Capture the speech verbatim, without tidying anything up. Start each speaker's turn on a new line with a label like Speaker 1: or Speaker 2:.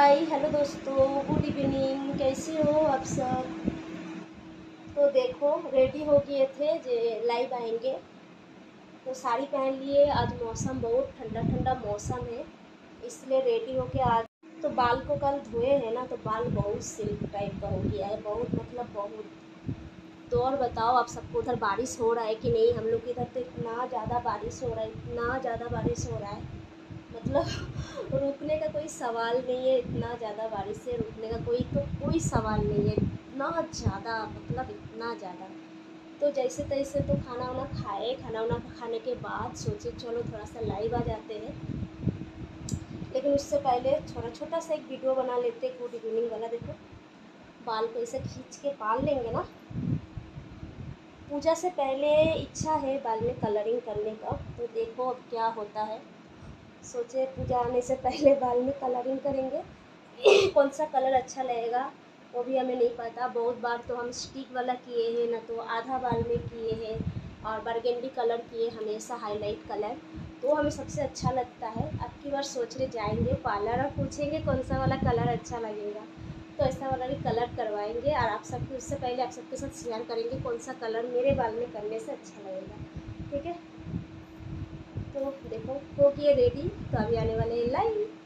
Speaker 1: हाय hello दोस्तों, good evening. कैसे हो आप सब? तो देखो, रेडी हो गए थे जे लाइव आएंगे तो साड़ी पहन लिए। आज मौसम बहुत ठंडा ठंडा मौसम है, इसलिए रेडी होके आज। तो बाल को कल धोए हैं ना, तो बाल बहुत सिल्क टाइप का हो गया है, बहुत मतलब बहुत। तो और बताओ, आप सबको उधर बारिश हो रहा है कि नहीं? हम लोग इधर तो इतना ज़्यादा बारिश हो रहा है, इतना ज़्यादा बारिश हो रहा है, मतलब रुकने का कोई सवाल नहीं है। इतना ज़्यादा बारिश से रुकने का कोई तो कोई सवाल नहीं है, इतना ज़्यादा, मतलब इतना ज़्यादा। तो जैसे तैसे तो खाना वाना खाए, खाना वाना खाने के बाद सोचे चलो थोड़ा सा लाइव आ जाते हैं, लेकिन उससे पहले छोटा छोटा सा एक वीडियो बना लेते, गुड इवनिंग वाला। देखो, बाल को ऐसे खींच के पाल लेंगे ना। पूजा से पहले इच्छा है बाल में कलरिंग करने का, तो देखो अब क्या होता है। सोचे पूजा आने से पहले बाल में कलरिंग करेंगे। कौन सा कलर अच्छा लगेगा वो भी हमें नहीं पता। बहुत बार तो हम स्टिक वाला किए हैं ना, तो आधा बाल में किए हैं, और बरगंडी कलर किए, हमेशा हाईलाइट कलर, तो हमें सबसे अच्छा लगता है। अब की बार सोच रहे जाएंगे पार्लर और पूछेंगे कौन सा वाला कलर अच्छा लगेगा, तो ऐसा वाला भी कलर करवाएंगे। और आप सबके उससे पहले आप सबके साथ शेयर करेंगे कौन सा कलर मेरे बाल में करने से अच्छा लगेगा, ठीक है? तो देखो हो गए रेडी, तो अभी आने वाले हैं लाइव।